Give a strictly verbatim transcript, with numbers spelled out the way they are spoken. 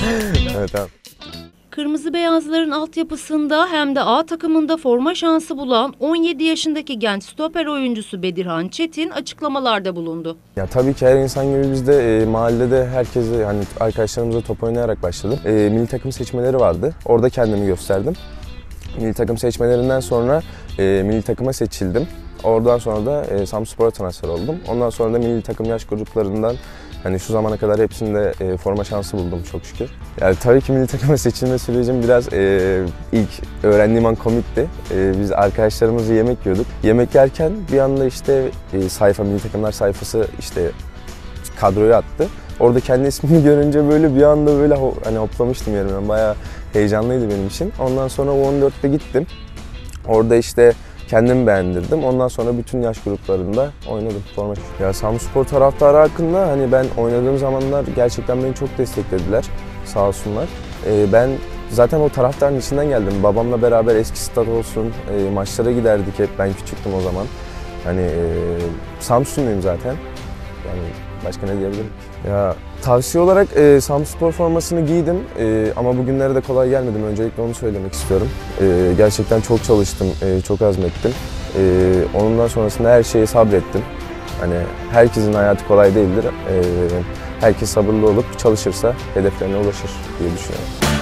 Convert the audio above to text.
Evet abi. Kırmızı Beyazların altyapısında hem de A takımında forma şansı bulan on yedi yaşındaki genç stoper oyuncusu Bedirhan Çetin açıklamalarda bulundu. Ya tabii ki her insan gibi biz de e, mahallede herkese, hani arkadaşlarımızla top oynayarak başladım. E, milli takım seçmeleri vardı. Orada kendimi gösterdim. Milli takım seçmelerinden sonra e, milli takıma seçildim. Oradan sonra da e, Samsunspor'a transfer oldum. Ondan sonra da milli takım yaş gruplarından hani şu zamana kadar hepsinde e, forma şansı buldum çok şükür. Yani tabii ki milli takıma seçilme sürecim biraz e, ilk öğrendiğim an komikti. E, biz arkadaşlarımızla yemek yiyorduk. Yemek yerken bir anda işte e, sayfa, milli takımlar sayfası işte kadroyu attı. Orada kendi ismimi görünce böyle bir anda böyle hani hoplamıştım yerimden. Bayağı heyecanlıydı benim için. Ondan sonra U on dörtte gittim. Orada işte kendimi beğendirdim. Ondan sonra bütün yaş gruplarında oynadım forma. Ya Samsunspor taraftarı hakkında hani ben oynadığım zamanlar gerçekten beni çok desteklediler. Sağ olsunlar. Ee, ben zaten o taraftarın içinden geldim. Babamla beraber eski stat olsun e, maçlara giderdik hep. Ben küçüktüm o zaman. Hani e, Samsunluyum zaten. Yani başka ne diyebilirim? Ya tavsiye olarak e, Samsunspor formasını giydim e, ama bugünlere de kolay gelmedim. Öncelikle onu söylemek istiyorum. E, gerçekten çok çalıştım, e, çok azmettim. E, ondan sonrasında her şeye sabrettim. Hani herkesin hayatı kolay değildir. E, herkes sabırlı olup çalışırsa hedeflerine ulaşır diye düşünüyorum.